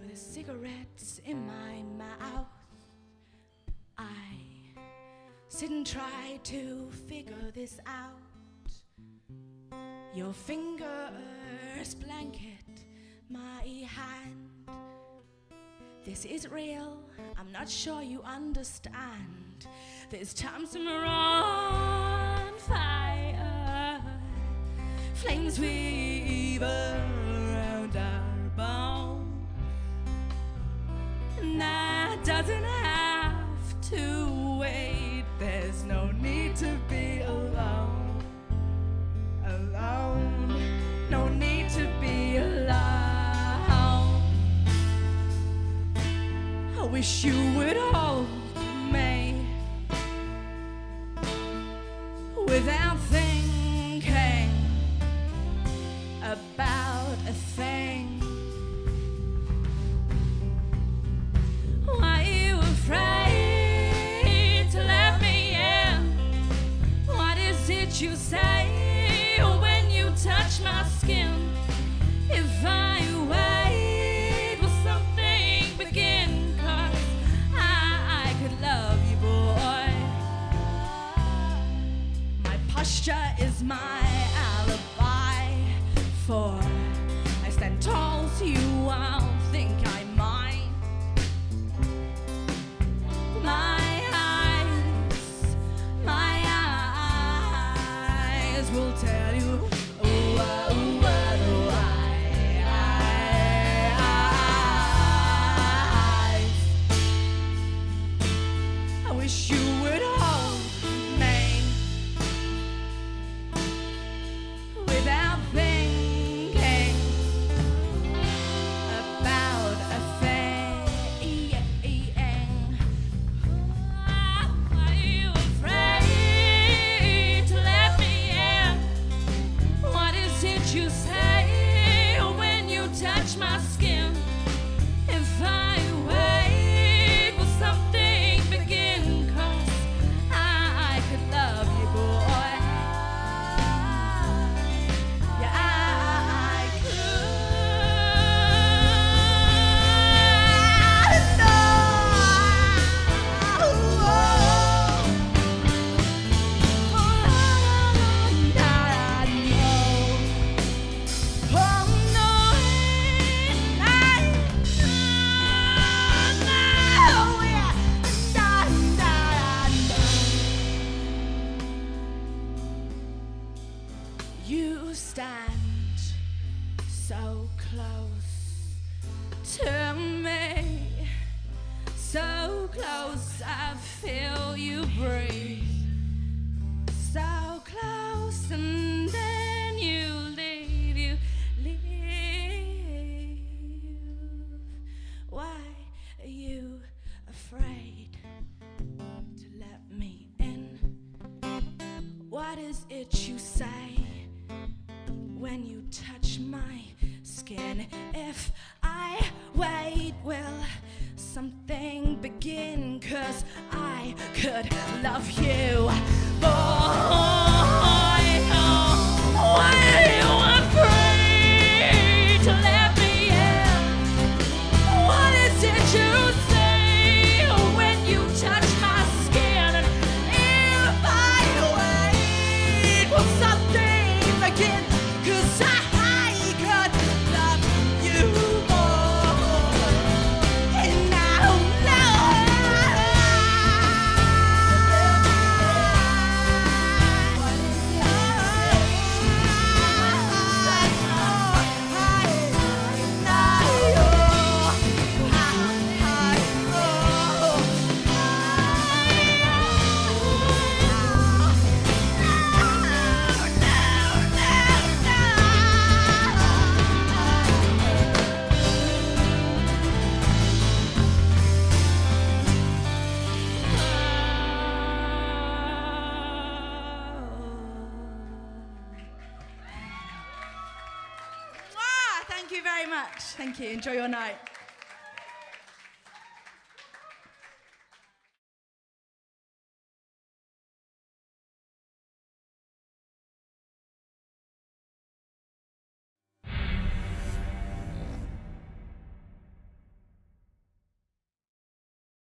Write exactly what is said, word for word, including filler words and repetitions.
the cigarettes in my mouth. I sit and try to figure this out. Your fingers blanket my hand. This is real, I'm not sure you understand. This time's we're on fire. Flames weave around our bones. And that doesn't have to wait. There's no need to be alone. Alone. No need to be alone. I wish you would hold me without thinking about a thing. Why are you afraid to let me in? What is it you say when you touch my skin? If I wait, will something begin? 'Cause I, I could love you, boy. My posture is my alibi, for I stand tall so you won't think I mind. My eyes, my eyes will tell you. Ooh, ah, ooh, ah, ooh, I, I, I wish you would hold me without thinking about a thing. Are you afraid to let me in? What is it you say when you touch my skin? If I wait, will something begin? 'Cause I, I could love you, boy. Yeah, I, I could. You stand so close to me, so close I feel you breathe. So close and then you leave, you leave. Why are you afraid to let me in? What is it you say when you touch my skin? If I wait, will something begin? 'Cause I could love you, boy. Why are you afraid to let me in? What is it you say when you touch my skin? And if I wait, will something begin? 'Cause I could love you more. And I don't Thank you very much. Thank you. Enjoy your night.